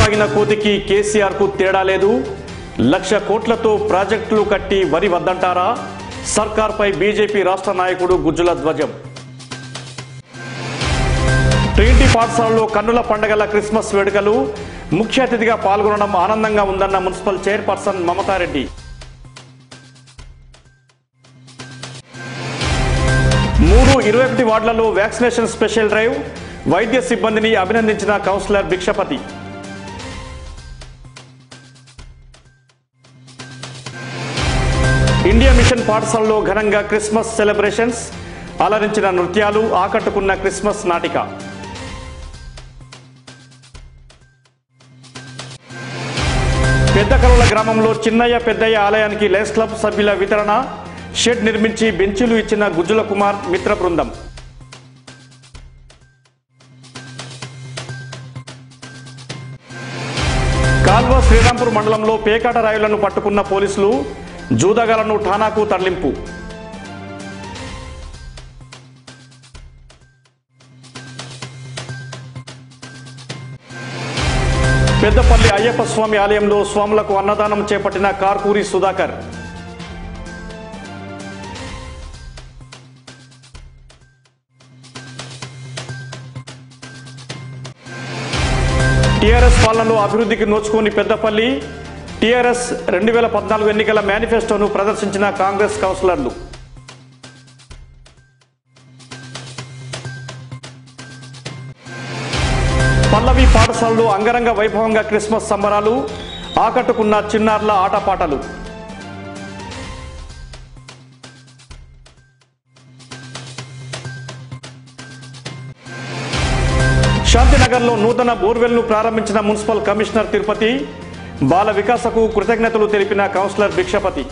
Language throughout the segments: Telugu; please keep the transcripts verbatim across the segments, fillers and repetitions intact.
వాగిన కోతికి కేసీఆర్ కు తేడా లేదు. లక్ష కోట్లతో ప్రాజెక్టులు కట్టి వరి వద్దంటారా? సర్కార్పై బీజేపీ రాష్ట్ర నాయకుడు గుజ్జుల ధ్వజం. ట్రినిటీ పాఠశాలలో కన్నుల పండగల క్రిస్మస్ వేడుకలు. ముఖ్య అతిథిగా పాల్గొనడం ఆనందంగా ఉందన్న మున్సిపల్ చైర్పర్సన్ మమతారెడ్డి. మూడు ఇరవై ఒకటి వార్డులలో వ్యాక్సినేషన్ స్పెషల్ డ్రైవ్. వైద్య సిబ్బందిని అభినందించిన కౌన్సిలర్ భిక్షపతి. ఇండియా మిషన్ పాఠశాలలో ఘనంగా క్రిస్మస్ సెలబ్రేషన్స్. అలరించిన నృత్యాలు, ఆకట్టుకున్న క్రిస్మస్ నాటిక. పెద్దకరుల గ్రామంలో చిన్నయ్య పెద్దయ్య ఆలయానికి లయన్స్ క్లబ్ సభ్యుల వితరణ. షెడ్ నిర్మించి బెంచీలు ఇచ్చిన గుజ్జుల కుమార్ మిత్ర బృందం. కాల్వ శ్రీరాంపూర్ మండలంలో పేకాట రాయులను పట్టుకున్న పోలీసులు. జూదగాలను ఠానాకు తరలింపు. పెద్దపల్లి అయ్యప్ప స్వామి ఆలయంలో స్వాములకు అన్నదానం చేపట్టిన కార్పూరి సుధాకర్. టీఆర్ఎస్ పాలనలో అభివృద్ధికి నోచుకోని పెద్దపల్లి. టీఆర్ఎస్ రెండు వేల పద్నాలుగు ఎన్నికల మేనిఫెస్టోను ప్రదర్శించిన కాంగ్రెస్ కౌన్సిలర్లు. పల్లవి పాఠశాలలో అంగరంగ వైభవంగా క్రిస్మస్ సంబరాలు. ఆకట్టుకున్న చిన్నారుల ఆటపాటలు. శాంతినగర్లో నూతన బోర్వెల్ను ప్రారంభించిన మున్సిపల్ కమిషనర్ తిరుపతి. బాల వికాసకు కృతజ్ఞతలు తెలిపిన కౌన్సిలర్ భిక్షపతి.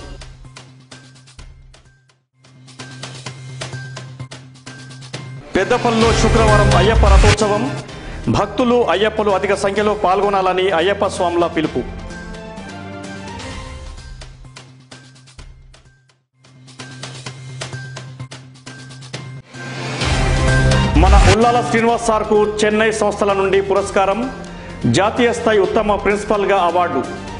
పెద్దపల్లిలో శుక్రవారం అయ్యప్ప రథోత్సవం. భక్తులు, అయ్యప్పలు అధిక సంఖ్యలో పాల్గొనాలని అయ్యప్ప స్వాముల పిలుపు. మన ఉల్లాల శ్రీనివాస్ సార్కు చెన్నై సంస్థల నుండి పురస్కారం. జాతీయ స్థాయి ఉత్తమ ప్రిన్సిపల్గా అవార్డు.